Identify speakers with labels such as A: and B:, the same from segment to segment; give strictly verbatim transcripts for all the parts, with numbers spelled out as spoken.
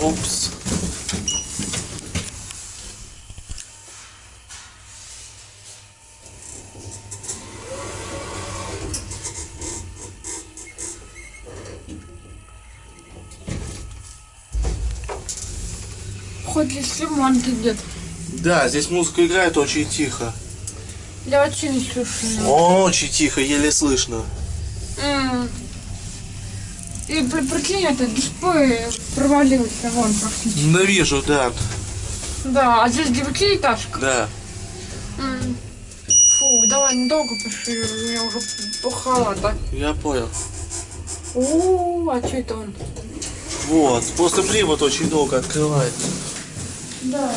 A: Опс.
B: Хоть здесь ремонт идет.
A: Да, здесь музыка играет очень тихо.
B: Я вообще не слышу.
A: Очень тихо, еле слышно.
B: М. И при- прикинь, этот дисплей провалился вон практически.
A: Ненавижу, да.
B: Да, а здесь девятиэтажка.
A: Да.
B: М. Фу, давай недолго пошли, у меня уже пухало, да?
A: Я понял.
B: У, а что это он?
A: Вот, просто привод очень долго открывает.
B: Да.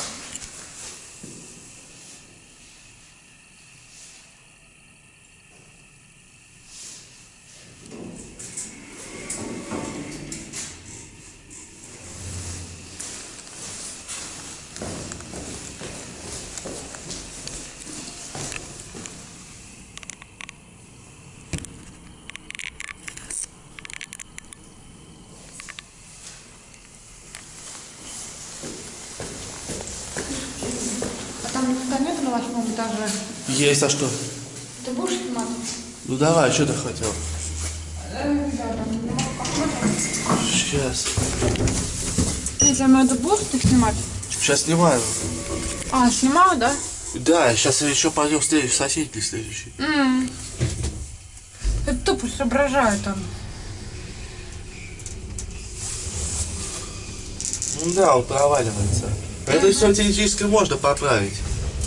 B: А там никого нет на восьмом этаже?
A: Есть, а что?
B: Ты будешь снимать?
A: Ну давай, что ты хотел?
B: Э, да, там не могу посмотреть.
A: Сейчас.
B: Если я надо будешь ты снимать?
A: Сейчас снимаю.
B: А, снимаю, да?
A: Да, сейчас я еще пойдем следующий, соседний следующий.
B: М. Это тупо соображает он.
A: Ну да, он проваливается. Это все теоретически можно поправить.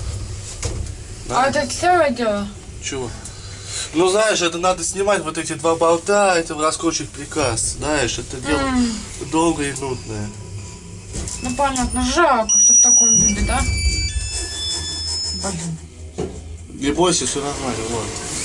B: А это целое дело?
A: Чего? Ну знаешь, это надо снимать вот эти два болта, это раскручивать приказ. Знаешь, это дело
B: М.
A: долгое и нудное.
B: Ну понятно, жалко, что в таком виде, да? Блин.
A: Не бойся, все нормально, вот.